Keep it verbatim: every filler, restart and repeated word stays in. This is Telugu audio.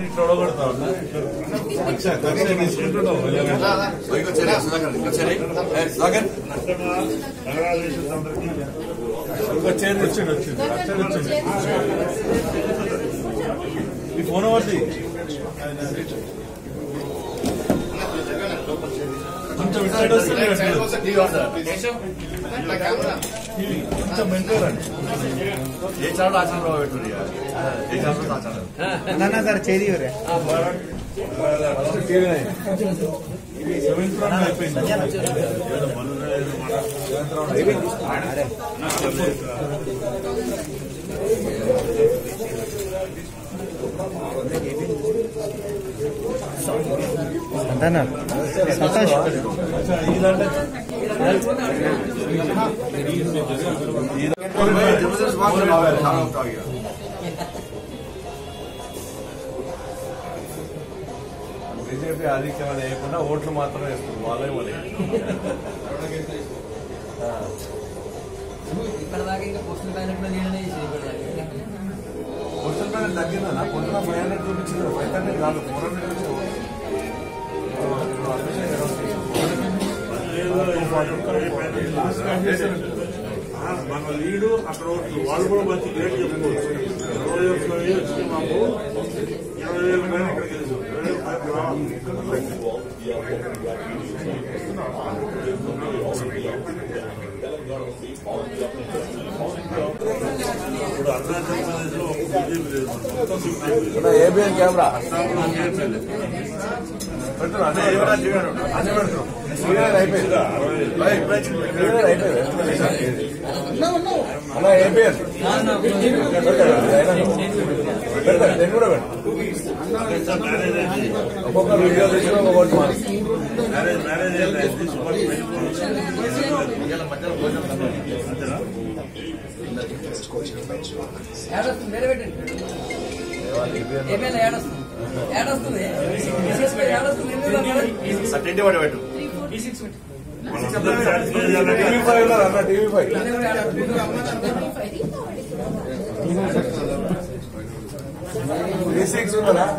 చైర్ వచ్చిండు వచ్చిండు అక్కడ వచ్చిండు ఈ ఫోన్ అవ్వద్ది కొంచెం ఇటు వస్తుంది కొంచెం మెంటోరండి ఏ చాలు ఆచరణ పెట్టుకుని ఏ చాలు ఆచరణ సార్ చేరి సెవెంత్ రౌండ్ అయిపోయింది సంతోష్ బీజేపీ ఆధిక్యం లేకుండా ఓట్లు మాత్రమే వేస్తుంది వాళ్ళే వాళ్ళే పోస్టల్ బ్యాలెట్ తగ్గిందన్న పొద్దున ఫైవ్ హండ్రెడ్ చూపించింది ఫైవ్ హండ్రెడ్ కాదు ఫోర్ హండ్రెడ్ మన లీడు అక్కడ వాళ్ళు కూడా మంచి గ్రేట్ చెప్పుకోవచ్చు ఇరవై ఒక్క వేలు వచ్చి మాకు ఇరవై వేల పైన ఎక్కడికి తెలుసు ఇప్పుడు అరుణాచల్ ప్రదేశ్ లో బీజేపీ లేదు ఏబిఎన్ కెమెరా పెట్టు అదే అదే పెడతాం అయిపోయింది అయిపోయింది అలా ఏబిఎన్ నేను కూడా పెట్టు ఒక్కొక్క వీడియో తెచ్చిన ఒక్కొక్కటి మ్యారేజ్ మ్యారేజ్ టీవీ ఫైవ్ అన్న టీవీ ఫైవ్ త్రీ సిక్స్ ఉందా